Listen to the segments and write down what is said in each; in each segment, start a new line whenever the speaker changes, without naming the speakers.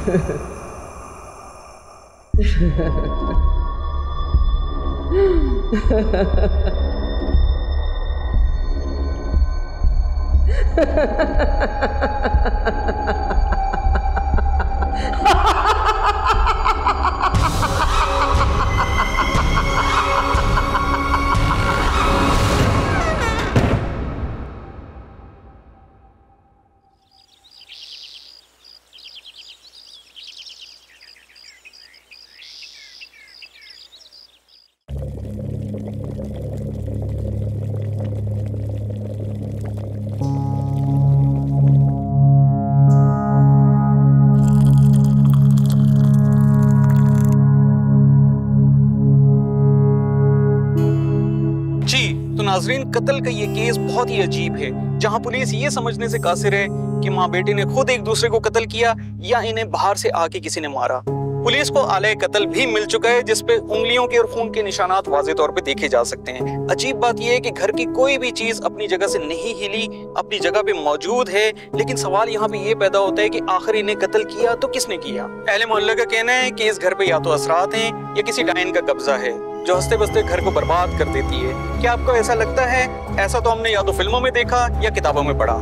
नाजरीन, कत्ल का ये केस बहुत ही अजीब है, जहां पुलिस ये समझने से कासिर है कि माँ बेटे ने खुद एक दूसरे को कत्ल किया या इन्हें बाहर से आके किसी ने मारा। पुलिस को आले कत्ल भी मिल चुका है, जिसपे उंगलियों के और खून के निशानात वाज़े तौर पे देखे जा सकते हैं। अजीब बात यह है कि घर की कोई भी चीज अपनी जगह से नहीं हिली, अपनी जगह पे मौजूद है। लेकिन सवाल यहाँ पे ये पैदा होता है कि आखिर इन्हें कत्ल किया तो किसने किया। अहले मोहल्ले का कहना है कि इस घर पे या तो असरात हैं या किसी डायन का कब्जा है जो हंसते बसते घर को बर्बाद कर देती है। क्या आपको ऐसा लगता है? ऐसा तो हमने या तो फिल्मों में देखा या किताबों में पढ़ा।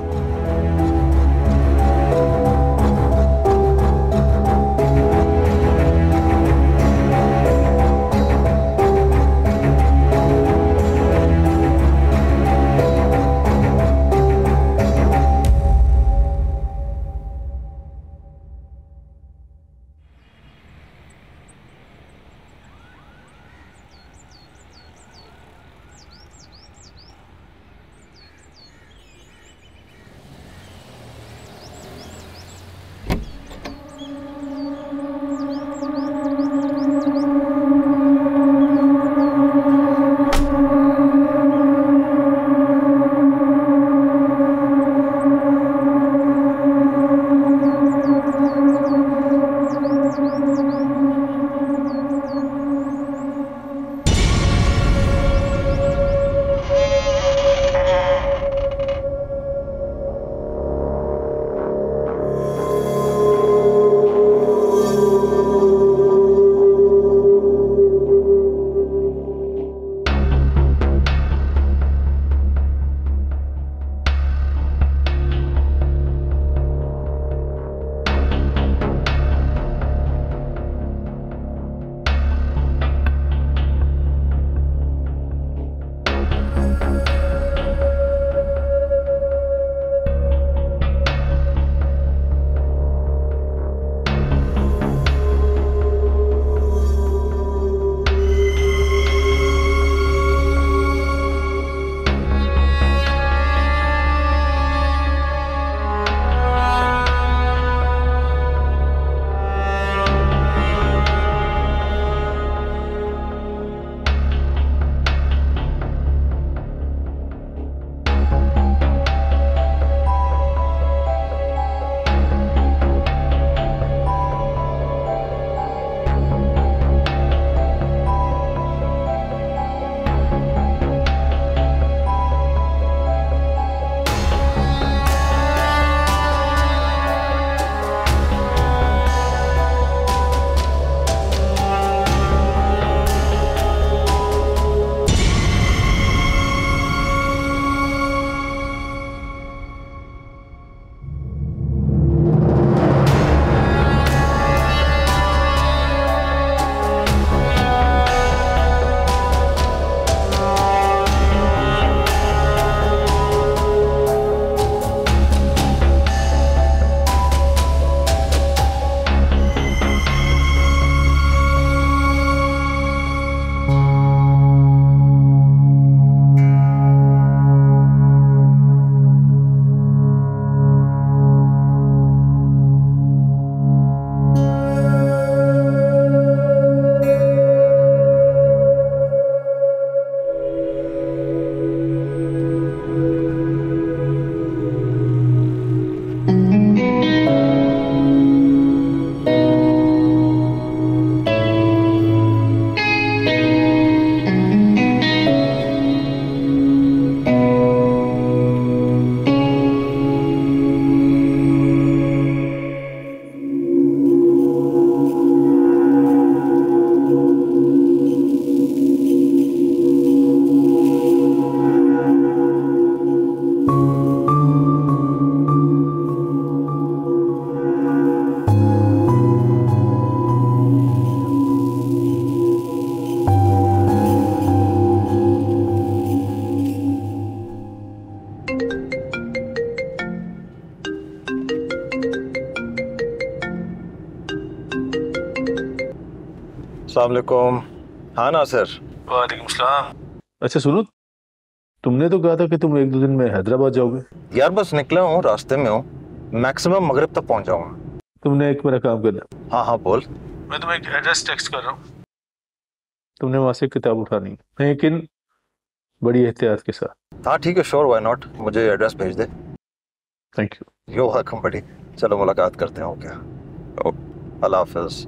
अस्सलाम वालेकुम। हाँ नासिर।
वालेकुम सलाम।
अच्छा सुनो, तुमने तो कहा था कि तुम 1-2 दिन में हैदराबाद जाओगे।
यार बस निकला हूँ, रास्ते में हूँ, मैक्सिमम मगरिब तक पहुँच जाऊंगा।
तुमने एक मेरा काम करना।
हाँ हाँ बोल।
मैं तुम्हें एक एड्रेस टेक्स्ट कर रहा हूँ।
तुमने वहां से किताब उठानी है, लेकिन बड़ी एहतियात के साथ।
हाँ ठीक है, श्योर, व्हाई नॉट। मुझे एड्रेस भेज दे।
Thank you.
यो वेलकम बड़ी। चलो मुलाकात करते हैं। ओके, अल्लाह हाफिज।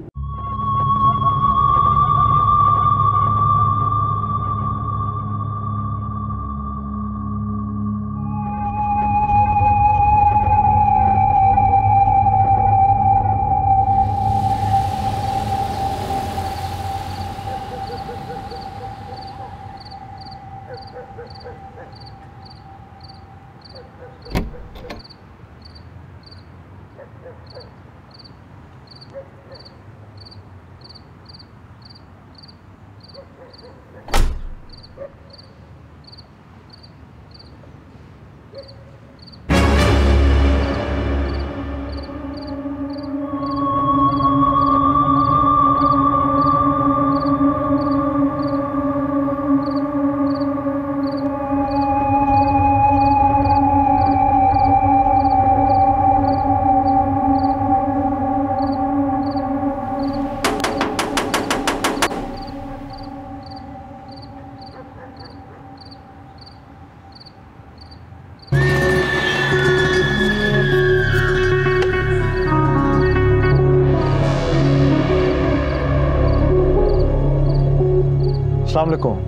अस्सलाम वालेकुम।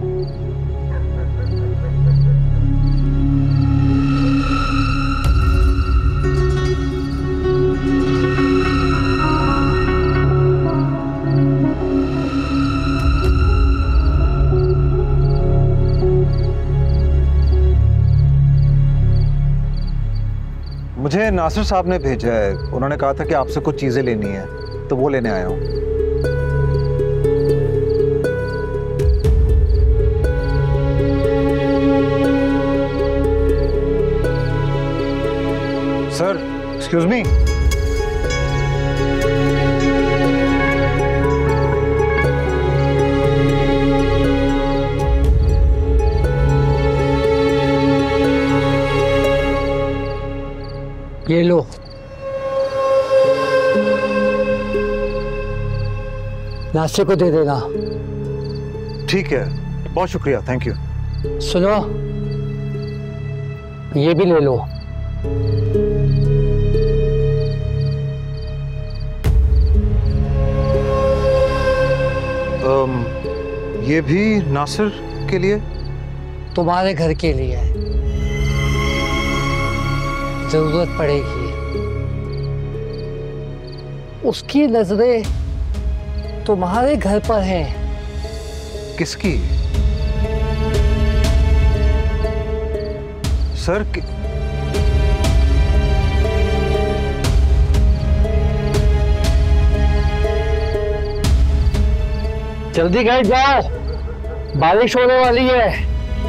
मुझे नासिर साहब ने भेजा है, उन्होंने कहा था कि आपसे कुछ चीजें लेनी है, तो वो लेने आया हूँ। Sir, excuse me.
ये लो। नाश्ते को दे देना।
ठीक है, बहुत शुक्रिया, थैंक यू।
सुनो, ये भी ले लो।
ये भी नासिर के लिए?
तुम्हारे घर के लिए है, जरूरत पड़ेगी। उसकी नजरें तुम्हारे घर पर हैं।
किसकी? सर
जल्दी घर जाओ, बारिश होने वाली है।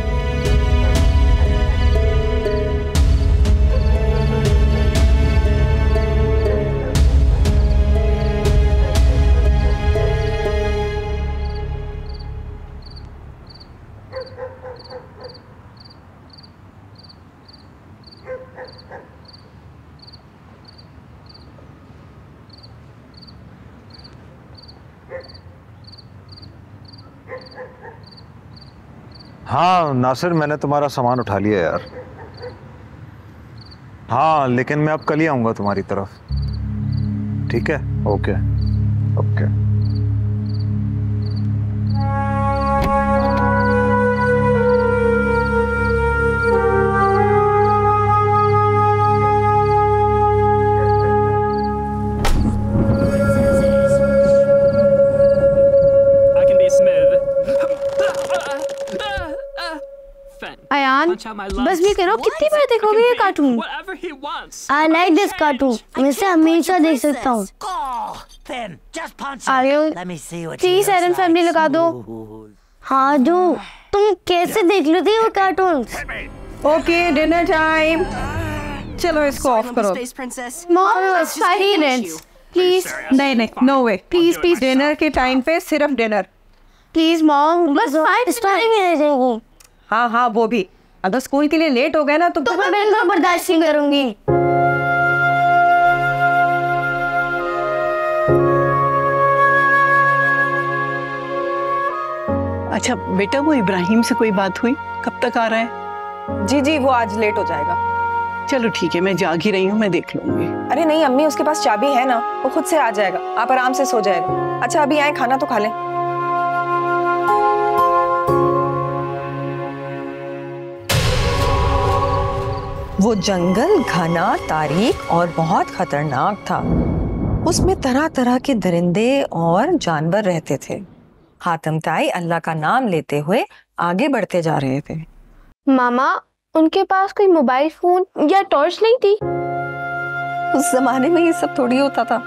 हाँ नासिर, मैंने तुम्हारा सामान उठा लिया यार। हाँ लेकिन मैं अब कल ही आऊंगा तुम्हारी तरफ, ठीक है? Okay okay.
अयान, बस भी करो, कितनी बार देखोगे ये cartoon? I like this cartoon. मैं इसे हमेशा देख सकता हूँ। प्लीज एरन फैमिली लगा दो। हाँ दो। तुम कैसे देख लेती हो कार्टून?
Okay, dinner time. चलो इसको ऑफ करो।
Mom, it's 5 minutes. प्लीज
नहीं नहीं, no way.
Please please
dinner के टाइम पे सिर्फ डिनर।
प्लीज मॉम, बस 5 मिनट में आ जाएगी।
हाँ हाँ, वो भी अगर स्कूल के लिए लेट हो गए ना तो
मैं बिल्कुल बर्दाश्त नहीं करूंगी।
अच्छा बेटा, वो इब्राहिम से कोई बात हुई? कब तक आ रहा है?
जी जी, वो आज लेट हो जाएगा।
चलो ठीक है, मैं जाग ही रही हूँ, मैं देख लूंगी।
अरे नहीं अम्मी, उसके पास चाबी है ना, वो खुद से आ जाएगा, आप आराम से सो जाएगा। अच्छा अभी आए, खाना तो खा लें। वो जंगल घना, तारीक और बहुत खतरनाक था। उसमें तरह तरह के दरिंदे और जानवर रहते थे। हातिम ताई अल्लाह का नाम लेते हुए आगे बढ़ते जा रहे थे।
मामा, उनके पास कोई मोबाइल फोन या टॉर्च नहीं थी?
उस जमाने में ये सब थोड़ी होता था।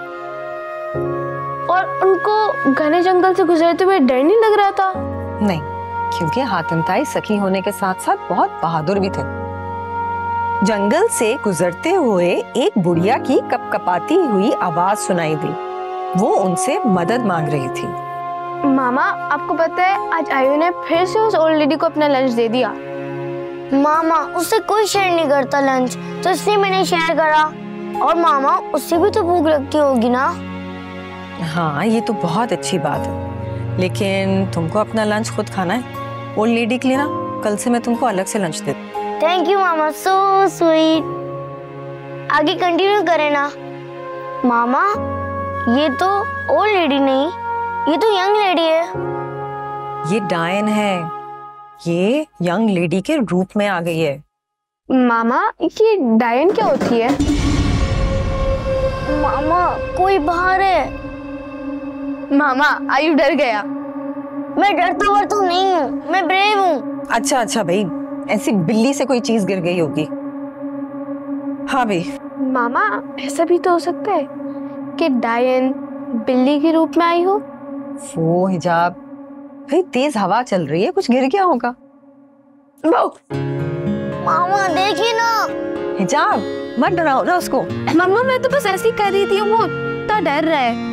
और उनको घने जंगल से गुजरते हुए डर नहीं लग रहा था?
नहीं, क्योंकि हातिम ताई सखी होने के साथ साथ बहुत बहादुर भी थे। जंगल से गुजरते हुए एक बुढ़िया की कपकपाती हुई आवाज सुनाई दी। वो उनसे मदद मांग रही थी।
मामा, आपको पता है आज आयु ने फिर से उस ओल्ड लेडी को अपना लंच दे दिया। मामा, उससे कोई शेयर नहीं करता लंच, तो इसलिए मैंने शेयर करा। और मामा, उससे भी तो भूख लगती होगी ना?
हाँ, ये तो बहुत अच्छी बात है, लेकिन तुमको अपना लंच खुद खाना है। ओल्ड लेडी के लिए ना कल से मैं तुमको अलग से लंच देती।
थैंक यू मामा, सो स्वीट। आगे कंटिन्यू करें ना। मामा, ये तो ओल्ड लेडी नहीं, ये तो यंग लेडी है।
ये डायन है, ये यंग लेडी के रूप में आ गई है।
मामा, ये डायन क्या होती है? मामा, कोई बाहर है। मामा, आयु डर गया। मैं डरता हुआ तो नहीं हूँ, मैं ब्रेव हूँ।
अच्छा अच्छा भाई, ऐसी बिल्ली से कोई चीज गिर गई होगी। हाँ भाई।
मामा, ऐसा भी तो हो सकता है कि डायन बिल्ली के रूप में आई हो।
वो हिजाब, भाई तेज हवा चल रही है, कुछ गिर गया होगा।
मामा देखिए ना।
हिजाब, मत डराओ ना उसको।
मामा, मैं तो बस ऐसे ही कर रही थी, वो इतना डर रहा है।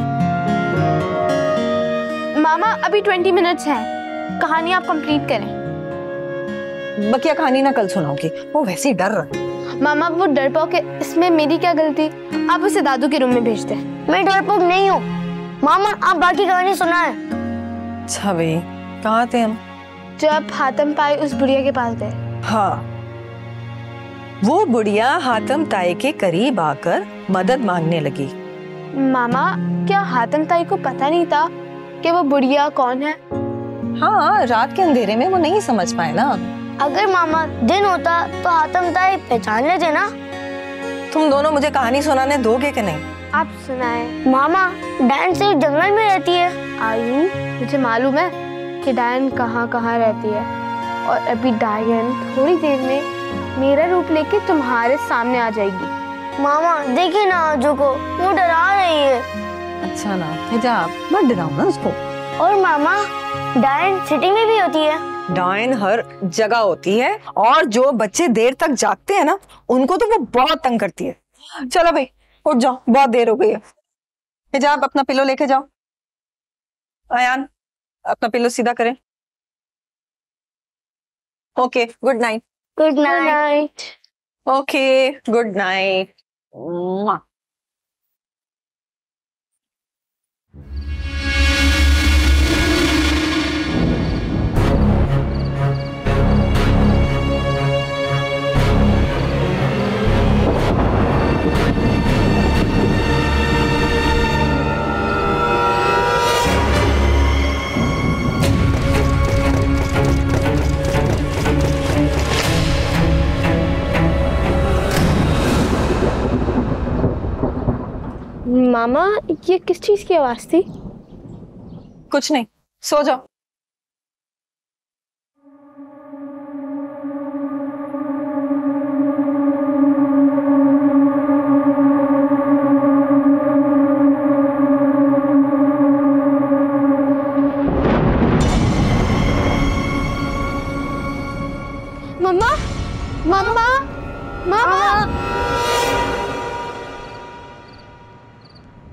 मामा, अभी 20 मिनट्स है, कहानी आप कंप्लीट करें।
बकिया कहानी ना कल सुनाओगी, वो वैसे ही डर रहा है।
मामा, वो डरपोक है, इसमें मेरी क्या गलती? आप उसे दादू के रूम में भेज दें। मैं डरपोक नहीं हूँ। मामा, आप बाकी कहानी सुनाएं।
अच्छा भाई, कहाँ थे हम?
जब हातिम ताई उस बुढ़िया के पास गए।
हाँ, वो बुढ़िया हातिम ताई के करीब आकर मदद मांगने लगी।
मामा, क्या हातिम ताई को पता नहीं था कि वो बुढ़िया कौन है?
हाँ, रात के अंधेरे में वो नहीं समझ पाए ना।
अगर मामा दिन होता तो हातिम ताई पहचान लेते ना।
तुम दोनों मुझे कहानी सुनाने दोगे कि नहीं?
आप सुनाएं। मामा, डायन सिर्फ जंगल में रहती है। आयु, मुझे मालूम है कि डायन कहाँ कहाँ रहती है, और अभी डायन थोड़ी देर में मेरा रूप लेके तुम्हारे सामने आ जाएगी। मामा देखिए ना आजू को, वो डरा रही है।
अच्छा ना, हिजाब, मत डराओ ना उसको।
और मामा, डायन सिटी में भी होती है?
डायन हर जगह होती है, और जो बच्चे देर तक जागते हैं ना, उनको तो वो बहुत तंग करती है। चलो भाई उठ जाओ, बहुत देर हो गई है। हिजाब, अपना पिलो लेके जाओ। अयान, अपना पिलो सीधा करें। Okay, good night.
Good night.
Okay, good night.
मामा, ये किस चीज की आवाज थी?
कुछ नहीं, सो जाओ।
मम्मा, मम्मा, मम्मा।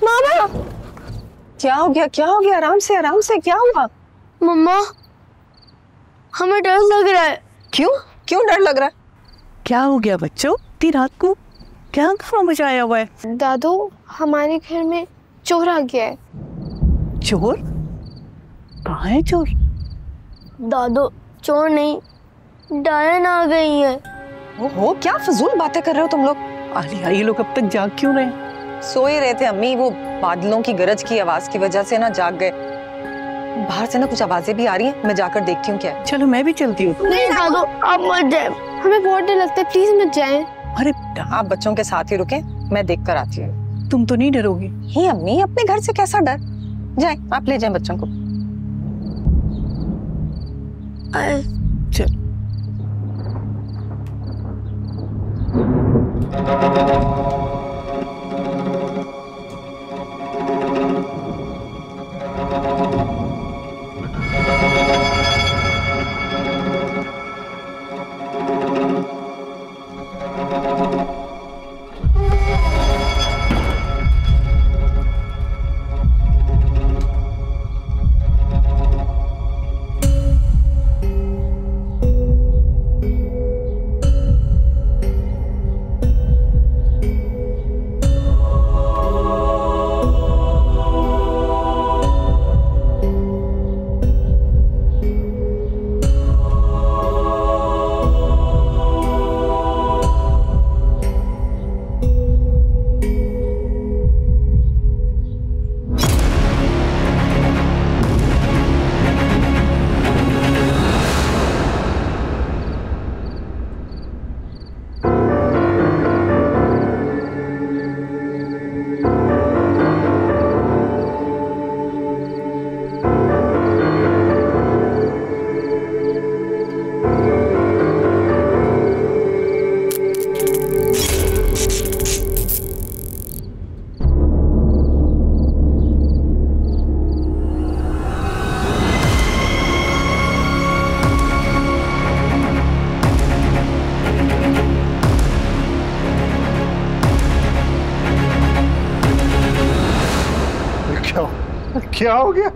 मामा क्या हो गया, क्या हो गया? आराम से, क्या हुआ?
मम्मा हमें डर लग रहा है।
क्यों क्यों डर लग रहा है?
क्या हो गया बच्चों? इतनी रात को क्या हंगामा मचाया हुआ है?
दादू हमारे घर में चोर आ गया है।
चोर? कहाँ है चोर?
दादू चोर नहीं, डायन आ गई है।
ओहो, क्या फजूल बातें कर रहे हो तुम लोग?
आलिया ये लोग अब तक जाग क्यों रहे?
सो ही रहे थे अम्मी, वो बादलों की गरज की आवाज की वजह से ना जाग गए। बाहर से ना कुछ आवाजें भी आ रही हैं, मैं जाकर देखती हूँ क्या है।
चलो मैं भी चलती हूँ।
नहीं दादू आप मत जाए, हमें बहुत डर लगता है, प्लीज मत जाएं।
अरे
आप बच्चों के साथ ही रुके, मैं देख कर आती हूँ।
तुम तो नहीं डरोगी?
ही अम्मी, अपने घर से कैसा डर? जाए, आप ले जाएं बच्चों को।
चल
क्या हो गया?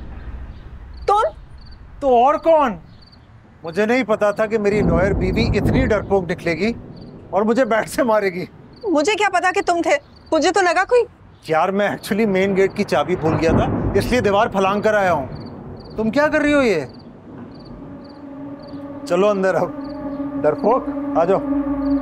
तो और कौन? मुझे नहीं पता था कि मेरी लॉयर बीवी इतनी डरपोक निकलेगी और मुझे बैट से मारेगी।
मुझे क्या पता कि तुम थे, मुझे तो लगा कोई।
यार मैं एक्चुअली मेन गेट की चाबी भूल गया था, इसलिए दीवार फलांग कर आया हूँ। तुम क्या कर रही हो ये? चलो अंदर, अब डरपोक आ जाओ।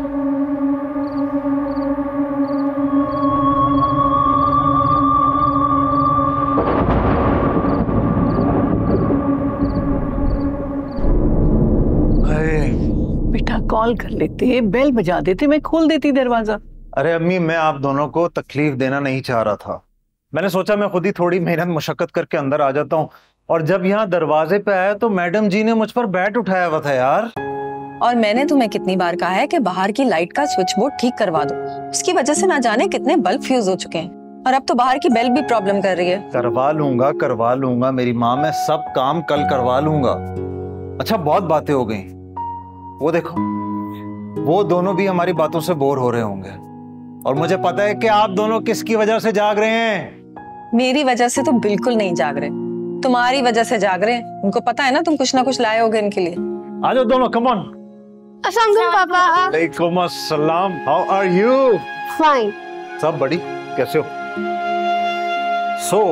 बेटा कॉल कर लेते, बेल बजा देते, मैं खोल देती दरवाजा।
अरे अम्मी, मैं आप दोनों को तकलीफ देना नहीं चाह रहा था। मैंने सोचा मैं खुद ही थोड़ी मेहनत मुशक्कत करके अंदर आ जाता हूँ, और जब यहाँ दरवाजे पे आया तो मैडम जी ने मुझ पर बैट उठाया हुआ था यार।
और मैंने तुम्हें कितनी बार कहा है कि बाहर की लाइट का स्विच बोर्ड ठीक करवा दो, उसकी वजह से ना जाने कितने बल्ब फ्यूज हो चुके हैं, और अब तो बाहर की बेल भी प्रॉब्लम कर रही है।
करवा लूंगा मेरी माँ, मैं सब काम कल करवा लूंगा। अच्छा बहुत बातें हो गई, वो देखो वो दोनों भी हमारी बातों से बोर हो रहे होंगे, और मुझे पता है कि आप दोनों किसकी वजह से जाग रहे हैं।
मेरी वजह से तो बिल्कुल नहीं जाग रहे, तुम्हारी वजह से जाग रहे हैं। उनको पता है ना तुम कुछ ना कुछ लाए होगे इनके लिए।
आ जाओ दोनों, कम ऑन।
अस्सलाम पापा।
वालेकुम अस्सलाम, हाउ आर यू?
फाइन।
सब बड़ी, कैसे हो? सो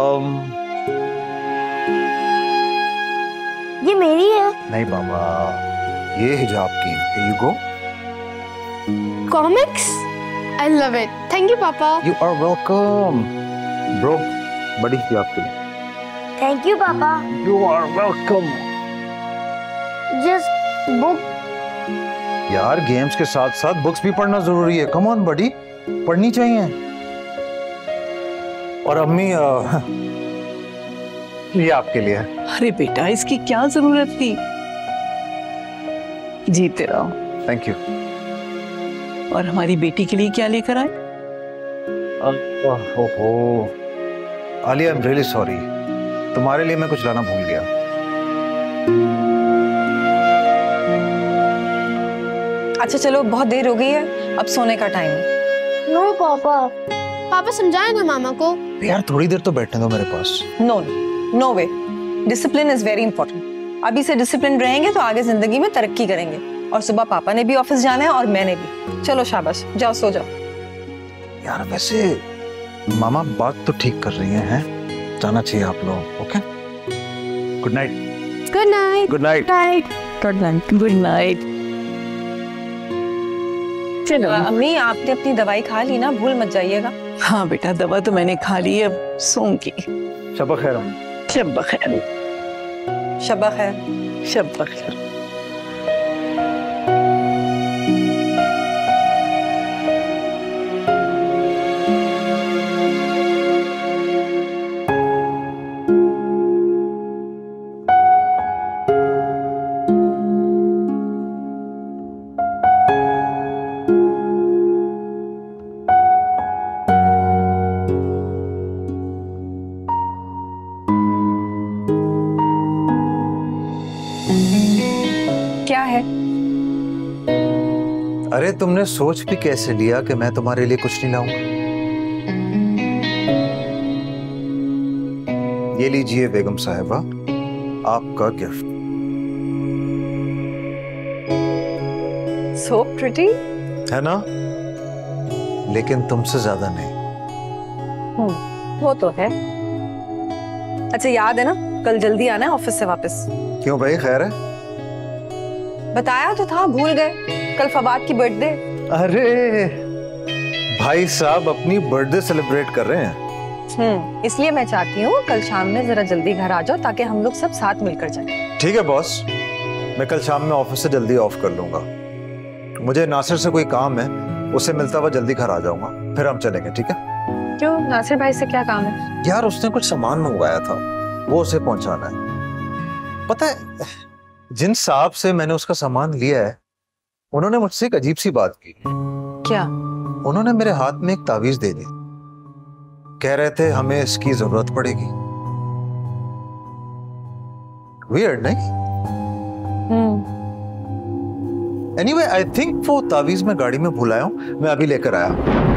ये मेरी है।
नहीं बाबा, ये हिजाब की। Here you go.
Comics, I love it, thank you पापा।
You are welcome. Bro, बड़ी थी आपके लिए।
थैंक यू पापा।
You are welcome.
Just book.
यार गेम्स के साथ साथ बुक्स भी पढ़ना जरूरी है। कम ऑन बड़ी, पढ़नी चाहिए। और अम्मी ये आपके लिए।
अरे बेटा इसकी क्या जरूरत थी, जीते रहो।
Thank you.
और हमारी बेटी के लिए क्या लेकर आए?
ओहो Alia, I am really sorry, तुम्हारे लिए मैं कुछ लाना भूल गया।
अच्छा चलो, बहुत देर हो गई है, अब सोने का टाइम है।
नो पापा, पापा समझाए ना मामा को।
यार थोड़ी देर तो बैठने दो मेरे पास।
No no way, discipline is very important. अभी से डिसिप्लिन रहेंगे तो आगे जिंदगी में तरक्की करेंगे। और सुबह पापा ने भी ऑफिस जाना है और मैंने भी। चलो शाबाश, जाओ सो जाओ।
यार वैसे मामा बात तो ठीक कर रही हैं, जाना चाहिए आप लोग। Okay, good night.
Good night.
Good night.
Good night. Good night. चलो
अम्मी, आपने अपनी दवाई खा ली ना, भूल मत जाइएगा।
हाँ बेटा, दवा तो मैंने खा ली, अब सोऊंगी।
शब खैर अम्मी।
शब खैर।
शब खैर।
शब खैर।
क्या है?
अरे तुमने सोच भी कैसे लिया कि मैं तुम्हारे लिए कुछ नहीं लाऊंगा? ये लीजिए बेगम साहिबा, आपका गिफ्ट।
सो प्रिटी
है ना, लेकिन तुमसे ज्यादा नहीं।
वो तो है। अच्छा याद है ना, कल जल्दी आना है ऑफिस से वापस।
क्यों भाई, खैर है?
बताया तो था, भूल गए। कल फवाद की बर्थडे।
अरे भाई साहब अपनी बर्थडे सेलिब्रेट कर रहे हैं।
इसलिए मैं चाहती हूँ कल शाम में जरा जल्दी घर आ जाओ ताकि हम लोग सब साथ मिलकर जाएं।
ठीक है बॉस, मैं कल शाम में ऑफिस से जल्दी ऑफ कर लूंगा। मुझे नासिर से कोई काम है, उससे मिलता हुआ जल्दी घर आ जाऊंगा, फिर हम चलेंगे। ठीक है?
क्यों, नासिर भाई से क्या काम है?
यार उसने कुछ सामान मंगवाया था, वो उसे पहुंचाना है। पता है, जिन साहब से मैंने उसका सामान लिया है, उन्होंने मुझसे एक अजीब सी बात की।
क्या?
उन्होंने मेरे हाथ में एक तावीज दे दी। कह रहे थे हमें इसकी जरूरत पड़ेगी। वियर्ड नहीं? एनीवे आई थिंक वो तावीज मैं गाड़ी में भूल आया हूं, मैं अभी लेकर आया।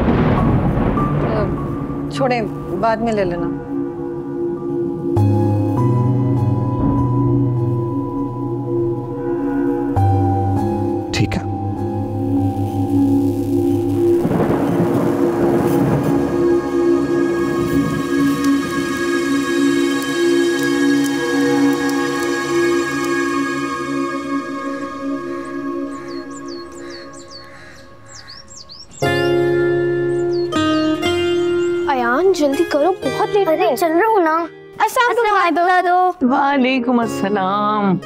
छोड़े, बाद में ले लेना।
ठीक है।
अयान जल्दी करो, बहुत लेट हो गए।
चल रहा हूँ ना।
वालेकुम अस्सलाम।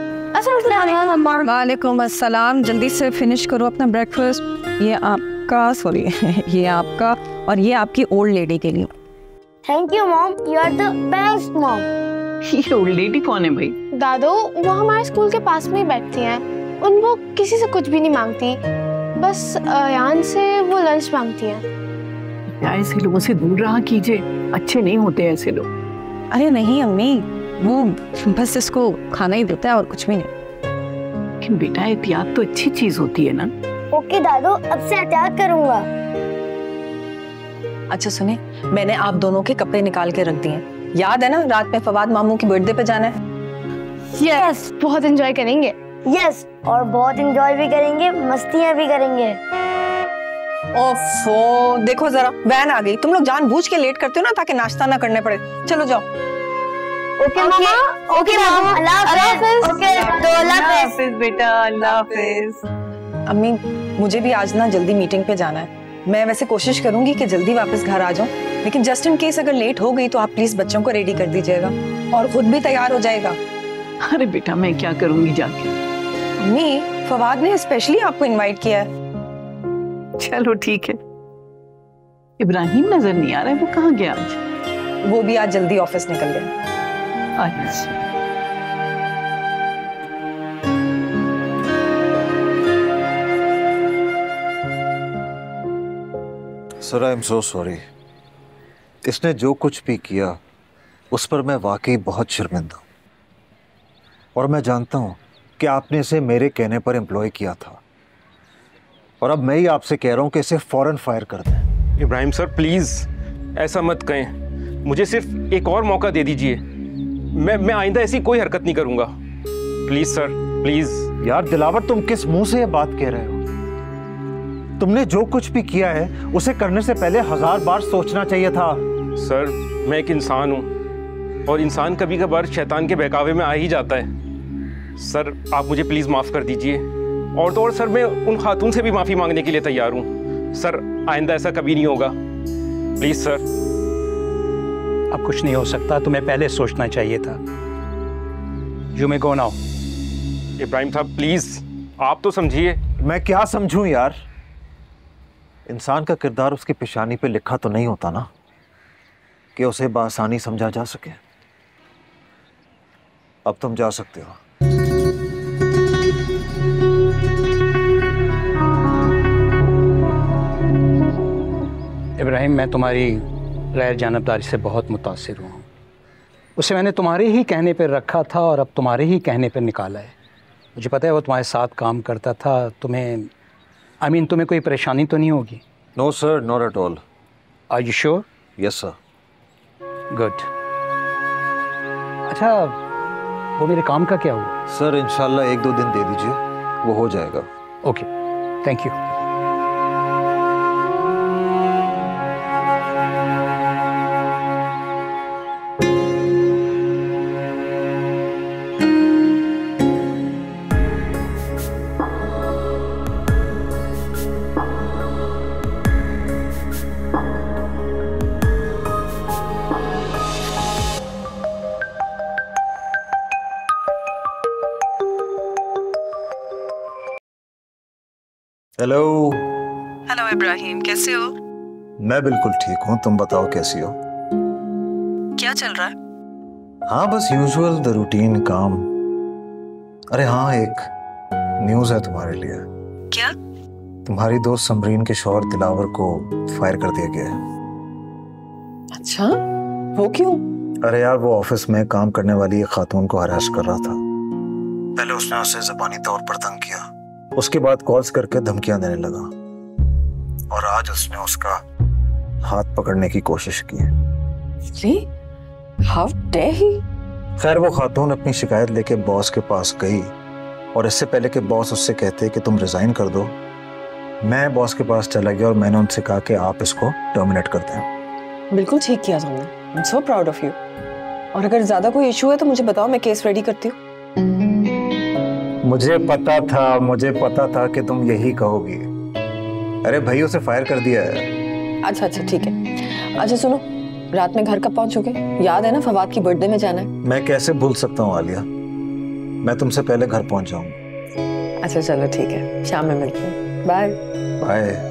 वालेकुम अस्सलाम। जल्दी से फिनिश करो अपना ब्रेकफास्ट। ये आपका, सॉरी ये आपका, और ये आपकी ओल्ड लेडी के लिए।
Thank you mom, you are the best mom.
ये ओल्ड लेडी कौन है भाई?
दादू, वो हमारे स्कूल के पास में ही बैठती हैं। वो किसी से कुछ भी नहीं मांगती, बस अयान से वो लंच मांगती हैं।
ऐसे लोगों से दूर रहा कीजिए, अच्छे नहीं होते ऐसे लोग।
अरे नहीं अम्मी, वो बस इसको खाना ही देता है और कुछ भी नहीं।
लेकिन बेटा एहतियात तो अच्छी चीज होती है ना।
ओके दादू, अब से एहतियात करूंगा।
अच्छा सुने, मैंने आप दोनों के कपड़े निकाल के रख दिए। याद है ना, रात में फवाद मामू की बर्थडे पे जाना है।
यस, बहुत एंजॉय करेंगे।
यस, और बहुत एंजॉय भी करेंगे, मस्तियां भी करेंगे।
ओफो, देखो जरा वैन आ गई। तुम लोग जानबूझ के लेट करते हो ना ताकि नाश्ता ना करने पड़े। चलो जाओ।
ओके मामा, ओके मामा, अल्लाह हाफिज। ओके तो अल्लाह हाफिज
बेटा, अल्लाह हाफिज।
अम्मी, मुझे भी आज ना जल्दी मीटिंग पे जाना है। मैं वैसे कोशिश करूंगी कि जल्दी वापस घर आ जाऊं, लेकिन जस्ट इन केस अगर लेट हो गई तो आप प्लीज बच्चों को रेडी कर दीजिएगा और खुद भी तैयार हो जाएगा।
अरे बेटा मैं क्या करूंगी जाके।
अम्मी, फवाद ने स्पेशली आपको इनवाइट किया है।
चलो ठीक है। इब्राहिम नजर नहीं आ रहा है, वो कहाँ गया आज?
वो भी आज जल्दी ऑफिस निकल गया।
अच्छा।
Sir I am so sorry. इसने जो कुछ भी किया उस पर मैं वाकई बहुत शर्मिंदा हूं, और मैं जानता हूं कि आपने इसे मेरे कहने पर एम्प्लॉय किया था, और अब मैं ही आपसे कह रहा हूं कि इसे फौरन फायर कर दें।
इब्राहिम सर प्लीज़ ऐसा मत कहें, मुझे सिर्फ एक और मौका दे दीजिए। मैं आइंदा ऐसी कोई हरकत नहीं करूँगा। Please sir, please.
यार दिलावर, तुम किस मुंह से ये बात कह रहे हो? तुमने जो कुछ भी किया है उसे करने से पहले 1000 बार सोचना चाहिए था।
सर मैं एक इंसान हूँ और इंसान कभी कभार शैतान के बहकावे में आ ही जाता है। सर आप मुझे प्लीज़ माफ़ कर दीजिए। और तो और सर मैं उन खातून से भी माफ़ी मांगने के लिए तैयार हूँ। सर आइंदा ऐसा कभी नहीं होगा, प्लीज़ सर।
अब कुछ नहीं हो सकता, तुम्हें पहले सोचना चाहिए था। You may go now.
Ibrahim साहब प्लीज़ आप तो समझिए।
मैं क्या समझूं यार? इंसान का किरदार उसकी पेशानी पे लिखा तो नहीं होता ना कि उसे बआसानी समझा जा सके। अब तुम जा सकते हो।
इब्राहिम, मैं तुम्हारी गैर जानबदारी से बहुत मुतासिर हूँ। उसे मैंने तुम्हारे ही कहने पर रखा था और अब तुम्हारे ही कहने पर निकाला है। मुझे पता है वो तुम्हारे साथ काम करता था। तुम्हें तुम्हें कोई परेशानी तो नहीं होगी?
No sir, not at all.
Are you sure?
Yes sir.
Good. अच्छा, वो मेरे काम का क्या हुआ?
सर इंशाल्लाह 1-2 दिन दे दीजिए, वो हो जाएगा।
Okay, thank you.
Hello.
Hello Ibrahim, कैसे हो?
मैं बिल्कुल ठीक हूँ, तुम बताओ कैसी हो?
क्या चल रहा है?
हाँ बस यूजुअल द रूटीन काम। अरे हाँ, एक न्यूज़ है तुम्हारे लिए।
क्या?
तुम्हारी दोस्त समरीन के शौहर दिलावर को फायर कर दिया गया है।
अच्छा, वो क्यों?
अरे यार, वो ऑफिस में काम करने वाली एक खातून को हरास कर रहा था। पहले उसने उसे ज़बानी तौर पर तंग किया, उसके बाद कॉल्स करके धमकियां देने लगा और आज उसने उसका हाथ पकड़ने की कोशिश की।
How dare he.
खैर वो खातून अपनी शिकायत लेके बॉस के पास गई और इससे पहले कि बॉस उससे कहते कि तुम रिजाइन कर दो, मैं बॉस के पास चला गया और मैंने उनसे कहा कि आप इसको टर्मिनेट कर दें।
बिल्कुल ठीक किया तुमने। I am so proud of you. और अगर ज्यादा कोई इशू है तो मुझे बताओ, मैं केस रेडी करती हूँ।
मुझे पता था कि तुम यही कहोगी। अरे भाई, उसे फायर कर दिया है।
अच्छा ठीक है। अच्छा सुनो, रात में घर कब पहुंचोगे? याद है ना फवाद की बर्थडे में जाना है।
मैं कैसे भूल सकता हूँ आलिया, मैं तुमसे पहले घर पहुंच जाऊंगा।
अच्छा चलो ठीक है, शाम में मिलते हैं। Bye
bye.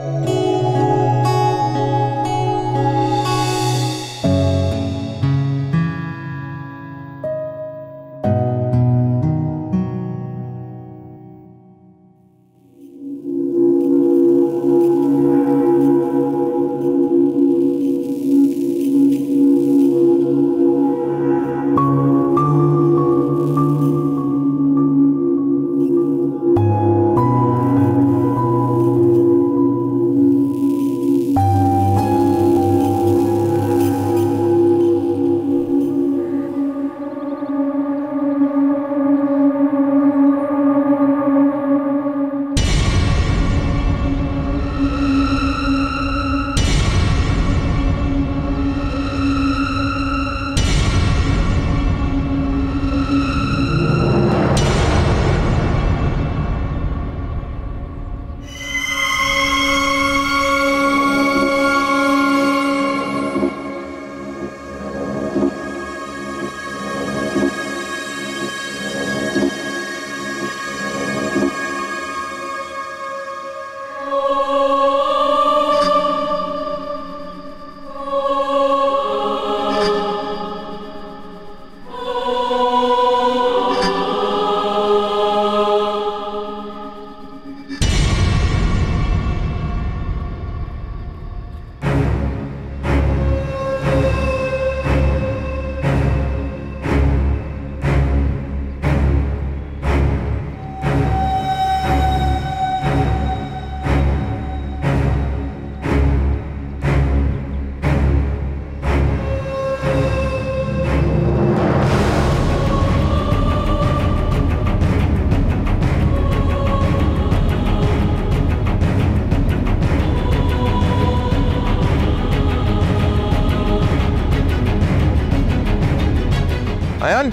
अयान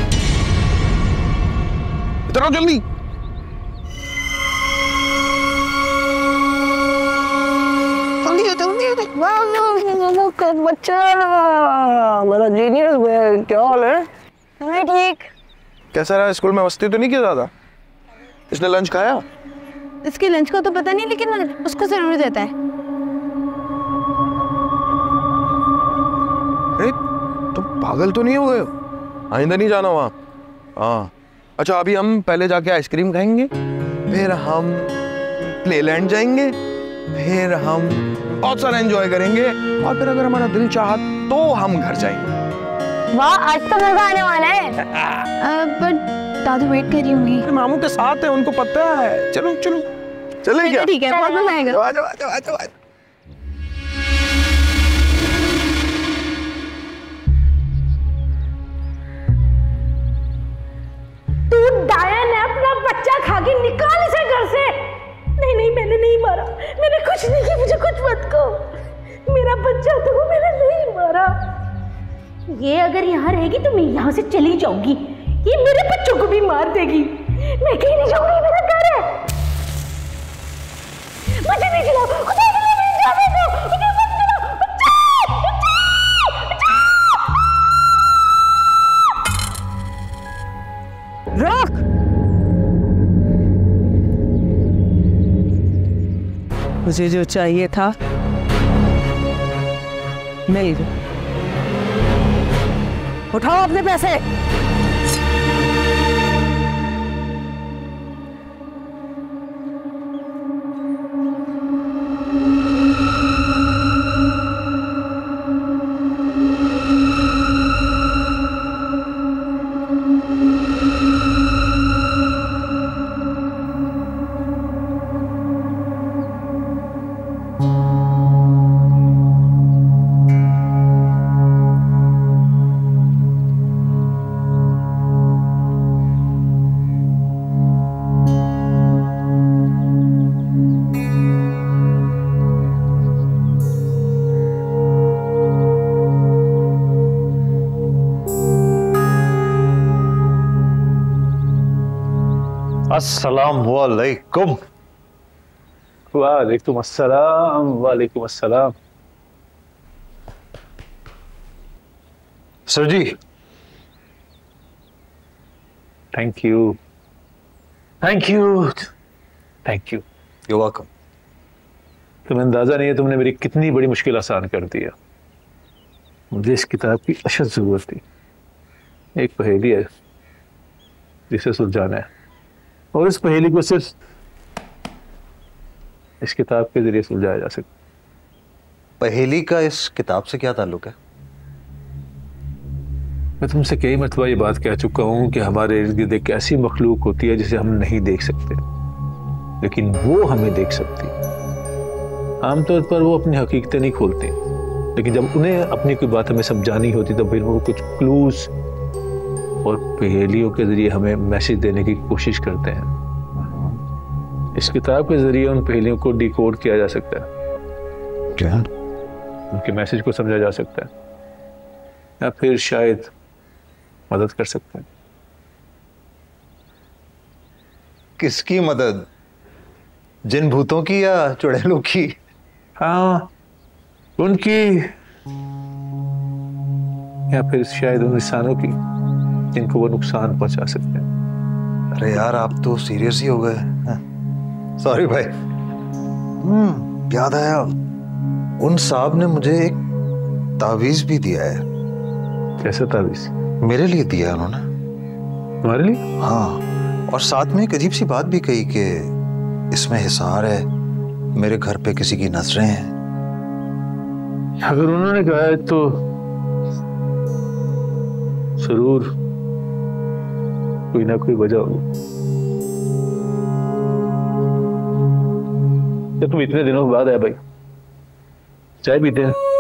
इधर आओ जल्दी।
बच्चा मेरा जीनियस क्या हाल है?
मैं ठीक।
कैसा रहा स्कूल में? मस्ती तो नहीं किया ज्यादा? इसने लंच खाया?
इसके लंच का तो पता नहीं, लेकिन उसको जरूर देता है।
अरे तुम पागल तो नहीं हो गए? आइंदा नहीं जाना वहाँ। हाँ अच्छा, अभी हम पहले जाके आइसक्रीम खाएंगे, फिर हम प्लेलैंड जाएंगे, फिर हम बहुत सारा एंजॉय करेंगे, और फिर अगर हमारा दिल चाहा तो हम घर जाएंगे।
वाह, आज तो मजा आने वाला है।
बट दादू वेट कर रही होंगी।
मामू के साथ है, उनको पता है। चलो चलो चले क्या?
ठीक है, बहुत मजा आएगा।
आ जाओ आ जाओ आ जाओ।
तू डायन है, अपना बच्चा खा के निकाल इसे घर से। नहीं नहीं, मैंने नहीं मारा, मैंने कुछ नहीं किया, मुझे कुछ मत कहो। मेरा बच्चा तो मैंने नहीं मारा। ये अगर यहाँ रहेगी तो मैं यहाँ से चली जाऊंगी। ये मेरे बच्चों को भी मार देगी। मैं कहीं नहीं जाऊंगी, मेरा घर है। मुझे नहीं चलाओ, खुदा के लिए नहीं जाने दो, मुझे मत चलाओ।
रोक। मुझे जो चाहिए था मिल गया। उठाओ अपने पैसे।
अस्सलाम वालेकुम।
वालेकुम अस्सलाम। वालेकुम अस्सलाम।
सर जी।
Thank you thank you thank you.
You welcome.
तुम्हें अंदाजा नहीं है तुमने मेरी कितनी बड़ी मुश्किल आसान कर दिया। मुझे इस किताब की अशद जरूरत थी। एक पहेली है जिसे सुलझाना है, और इस पहेली को सिर्फ इस किताब के जरिए सुलझाया जा सकता।
पहेली का इस किताब से क्या ताल्लुक है?
मैं तुमसे कई मरतबा ये बात कह चुका हूं कि हमारे इर्द गिर्द एक ऐसी मखलूक होती है जिसे हम नहीं देख सकते, लेकिन वो हमें देख सकती है। आमतौर पर वो अपनी हकीकतें नहीं खोलती, लेकिन जब उन्हें अपनी कोई बात हमें समझानी होती तो फिर वो कुछ क्लूज और पहेलियों के जरिए हमें मैसेज देने की कोशिश करते हैं। इस किताब के जरिए उन पहेलियों को डिकोड किया जा सकता है।
क्या?
उनके मैसेज को समझा जा सकता है, या फिर शायद मदद कर सकते हैं।
किसकी मदद? जिन भूतों की या चुड़ैलों की?
हाँ, उनकी, या फिर शायद उन इंसानों की जिनको वो नुकसान पहुंचा सकते हैं।
अरे यार, आप तो सीरियस ही हो गए। सॉरी भाई। याद आया, उन साहब ने मुझे एक तावीज भी दिया है।
कैसा तावीज?
मेरे लिए दिया है उन्होंने।
तुम्हारे लिए?
हाँ, और साथ में एक अजीब सी बात भी कही कि इसमें हिसार है, मेरे घर पे किसी की नजरें हैं।
अगर उन्होंने कहा है तो जरूर कोई ना कोई वजह होगी। तुम इतने दिनों के बाद आए भाई, चाय पीते हैं।